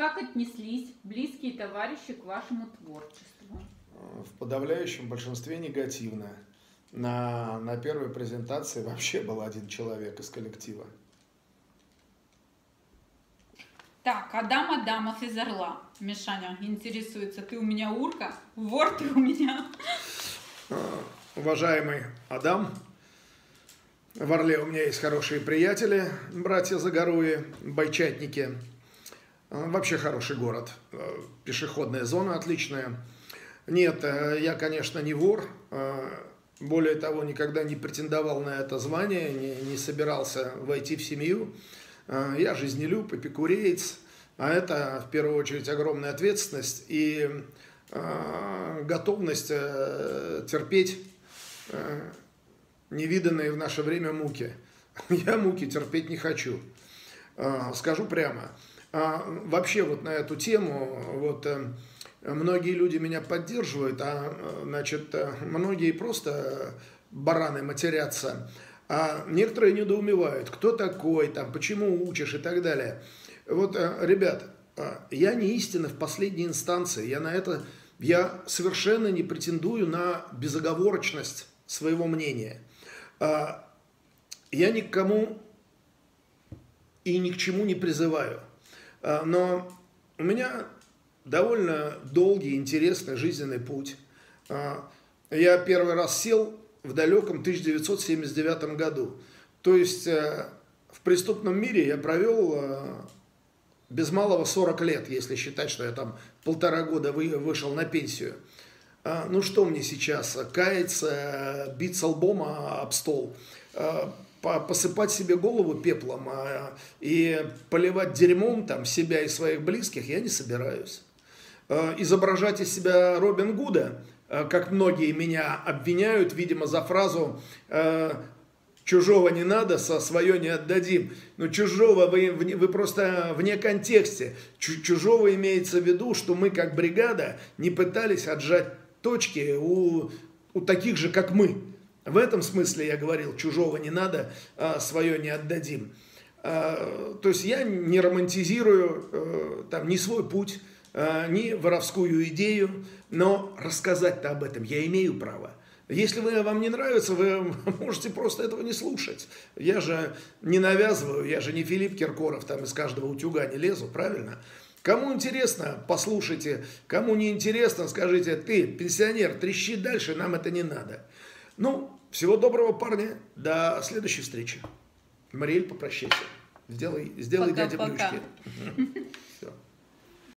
Как отнеслись близкие товарищи к вашему творчеству? В подавляющем большинстве негативно. На первой презентации вообще был один человек из коллектива. Так, Адам Адамов из Орла. Мишаня интересуется, ты у меня урка? Вор ты у меня. Уважаемый Адам, в Орле у меня есть хорошие приятели, братья Загоруи, бойчатники. Вообще хороший город, пешеходная зона отличная. Нет, я, конечно, не вор, более того, никогда не претендовал на это звание, не собирался войти в семью. Я жизнелюб, эпикуреец, а это, в первую очередь, огромная ответственность и готовность терпеть невиданные в наше время муки. Я муки терпеть не хочу, скажу прямо. Вообще вот на эту тему, вот многие люди меня поддерживают, значит, многие просто бараны матерятся, а некоторые недоумевают, кто такой, там, почему учишь и так далее. Вот, ребят, я не истина в последней инстанции, я совершенно не претендую на безоговорочность своего мнения. Я никому и ни к чему не призываю. Но у меня довольно долгий, интересный жизненный путь. Я первый раз сел в далеком 1979 году. То есть в преступном мире я провел без малого 40 лет, если считать, что я там 1,5 года вышел на пенсию. Ну что мне сейчас, каяться, биться лбом об стол, посыпать себе голову пеплом и поливать дерьмом там себя и своих близких я не собираюсь. Изображать из себя Робин Гуда, как многие меня обвиняют, видимо, за фразу «чужого не надо, свое не отдадим». Но чужого вы просто вне контексте. Чужого имеется в виду, что мы как бригада не пытались отжать точки у таких же, как мы. В этом смысле я говорил, чужого не надо, свое не отдадим. То есть я не романтизирую там, ни свой путь, ни воровскую идею, но рассказать-то об этом я имею право. Если вам не нравится, вы можете просто этого не слушать. Я же не навязываю, я же не Филипп Киркоров, там из каждого утюга не лезу, правильно? Кому интересно, послушайте, кому не интересно, скажите, ты, пенсионер, трещи дальше, нам это не надо. Ну, всего доброго, парни, до следующей встречи. Мариэль, попрощайся. Сделай дяде плюшки.